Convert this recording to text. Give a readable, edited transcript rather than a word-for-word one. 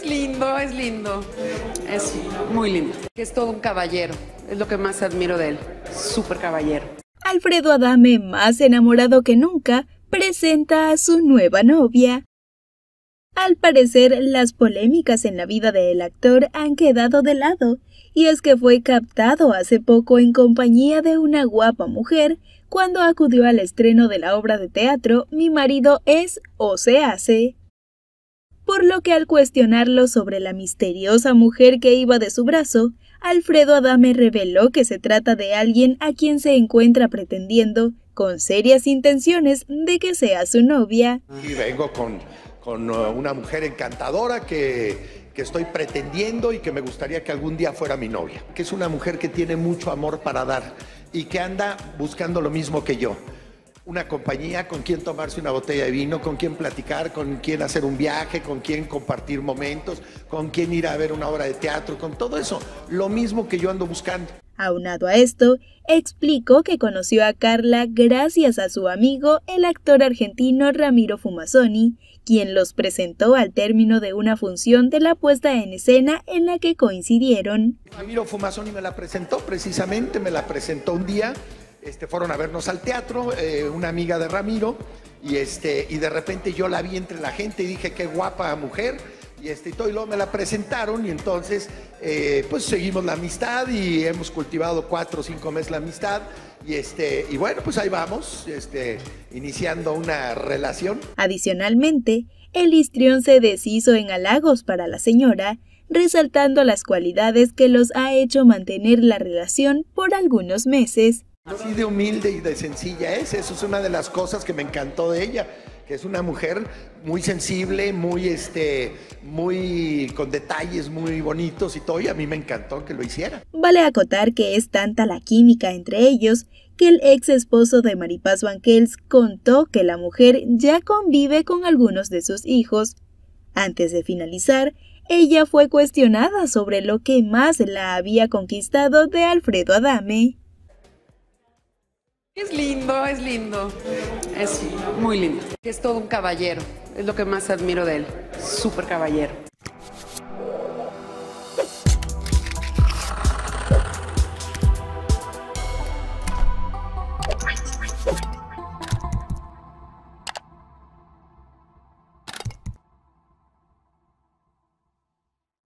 Es lindo, es muy lindo. Es todo un caballero, es lo que más admiro de él, súper caballero. Alfredo Adame, más enamorado que nunca, presenta a su nueva novia. Al parecer, las polémicas en la vida del actor han quedado de lado, y es que fue captado hace poco en compañía de una guapa mujer cuando acudió al estreno de la obra de teatro Mi marido es o se hace. Por lo que al cuestionarlo sobre la misteriosa mujer que iba de su brazo, Alfredo Adame reveló que se trata de alguien a quien se encuentra pretendiendo, con serias intenciones de que sea su novia. Y vengo con una mujer encantadora que estoy pretendiendo y que me gustaría que algún día fuera mi novia. Que es una mujer que tiene mucho amor para dar y que anda buscando lo mismo que yo. Una compañía con quien tomarse una botella de vino, con quien platicar, con quien hacer un viaje, con quien compartir momentos, con quien ir a ver una obra de teatro, con todo eso, lo mismo que yo ando buscando. Aunado a esto, explicó que conoció a Carla gracias a su amigo, el actor argentino Ramiro Fumasoni, quien los presentó al término de una función de la puesta en escena en la que coincidieron. Ramiro Fumasoni me la presentó precisamente, me la presentó un día. Fueron a vernos al teatro, una amiga de Ramiro, y de repente yo la vi entre la gente y dije, qué guapa mujer, y luego me la presentaron, y entonces pues seguimos la amistad y hemos cultivado 4 o 5 meses la amistad, y bueno, pues ahí vamos, iniciando una relación. Adicionalmente, el histrión se deshizo en halagos para la señora, resaltando las cualidades que los ha hecho mantener la relación por algunos meses. Así de humilde y de sencilla eso es una de las cosas que me encantó de ella, que es una mujer muy sensible, muy con detalles muy bonitos y todo, y a mí me encantó que lo hiciera. Vale acotar que es tanta la química entre ellos que el ex esposo de Maripaz Banquels contó que la mujer ya convive con algunos de sus hijos. Antes de finalizar, ella fue cuestionada sobre lo que más la había conquistado de Alfredo Adame. Es lindo, es muy lindo. Es todo un caballero, es lo que más admiro de él, súper caballero.